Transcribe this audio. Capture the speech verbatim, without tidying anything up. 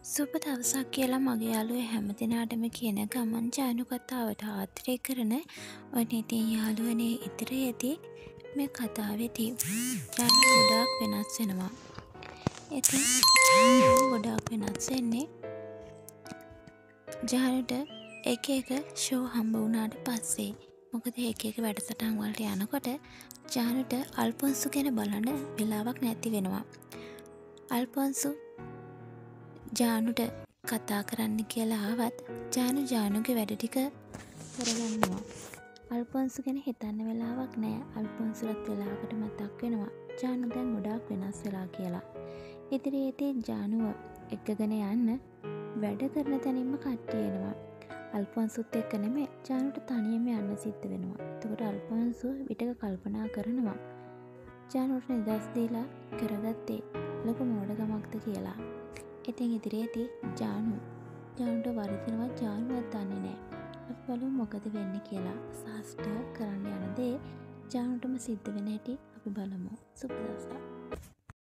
සුබ දවසක් කියලා මගේ යාළුවෝ හැම දිනාටම කියන ගමන් ජානු කතාවට ආදරය කරන ඔන්න ඉතින් යාළුවනේ ඉදිරියේදී මේ කතාවේදී ජානු ගොඩාක් වෙනස් වෙනවා. ඉතින් ගොඩාක් වෙනස් වෙන්නේ ජානුට එක එක ෂෝ හම්බ වුණාට පස්සේ. මොකද එක එක වැඩසටහන් වලට යනකොට ජානුට අල්ෆොන්සු ගැන බලන්න වෙලාවක් නැති වෙනවා. අල්ෆොන්සු ජානුට කතා කරන්න කියලා ආවත් ජානු ජානුගේ වැඩ ටික කරගන්නවා. අල්ෆොන්සු ගැන හිතන්න වෙලාවක් නෑ. අල්ෆොන්සුලත් වෙලාවකට මතක් වෙනවා ජානු දැන් ගොඩාක් වෙනස් වෙලා කියලා. ඉදිරියේදී ජානුව එක්කගෙන යන්න වැඩ කරන තැනින්ම කට්ටිය එනවා. අල්ෆොන්සුත් එක්ක නෙමෙයි ජානුට තනියම යන්න සිද්ධ වෙනවා. එතකොට අල්ෆොන්සු විතක කල්පනා කරනවා ජානුට නිදහස් දීලා කරගත්තේ ලොකු මෝඩකමක්ද කියලා. ඉතින් ඉදිරියේදී ජානු ජානුට වරදිනවා. ජානුවත් දන්නේ නෑ. අපි බලමු මොකද වෙන්නේ කියලා. සාස්ටර් කරන්න යන දේ ජානුටම සිද්ධ වෙන හැටි අපි බලමු. සුබ දවසක්.